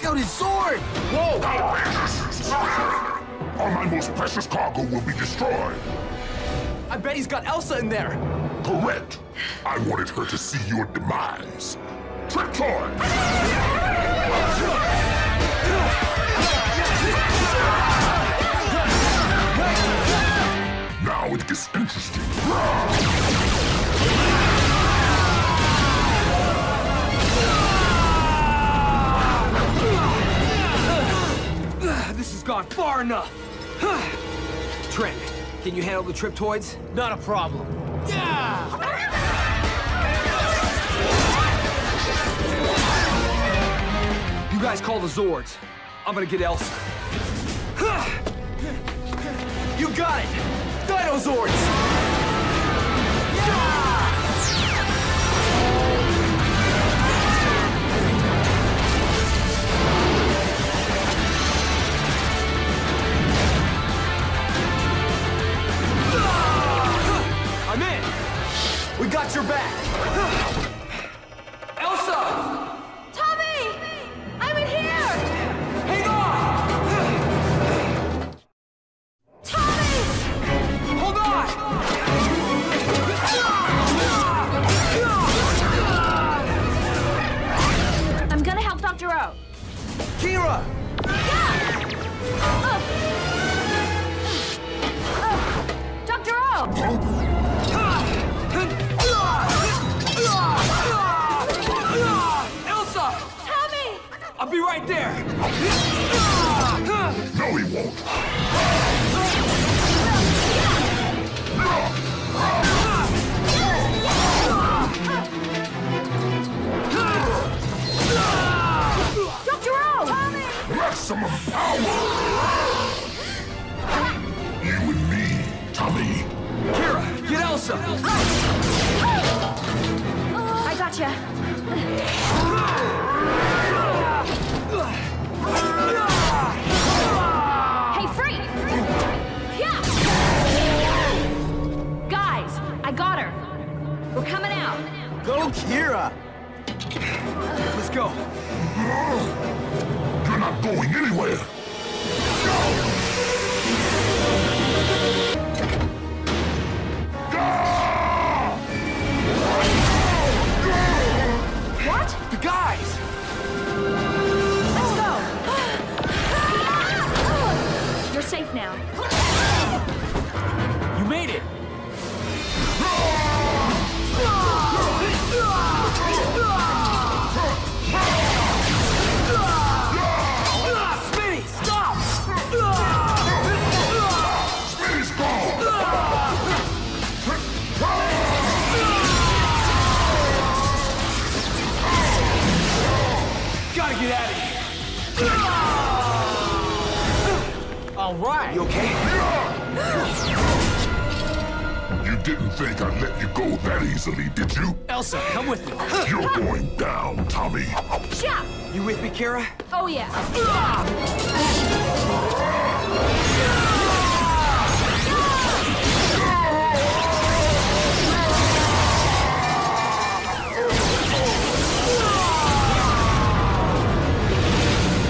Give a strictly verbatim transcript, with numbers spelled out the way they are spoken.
out his sword! Whoa! Outrageous! All my most precious cargo will be destroyed. I bet he's got Elsa in there. Correct. I wanted her to see your demise. Triptoid! Now it gets interesting. This has gone far enough. Trent, can you handle the Triptoids? Not a problem. Yeah! You guys call the Zords. I'm gonna get Elsa. You got it! Dinozords! I'm in! We got your back! Elsa! Tommy! I'm in here! Hang on! Tommy! Hold on! I'm gonna help Doctor O. Kira! Oh. Oh. Doctor O! Elsa! Tommy! I'll be right there! No, he won't. Doctor O! Tommy! Maximum power! You and me, Tommy. Kira, get Elsa! I gotcha. Hey, Free! Yeah! Guys, I got her. We're coming out. Go, Kira! Let's go. You're not going anywhere. What? The guys! Let's go. You're safe now. You made it! Spinny, stop! Spinny's gone! Gotta get out of here! All right. You okay? You didn't think I'd let you go that easily, did you? Elsa, come with me. You're going down, Tommy. Yeah. You with me, Kira? Oh, yeah.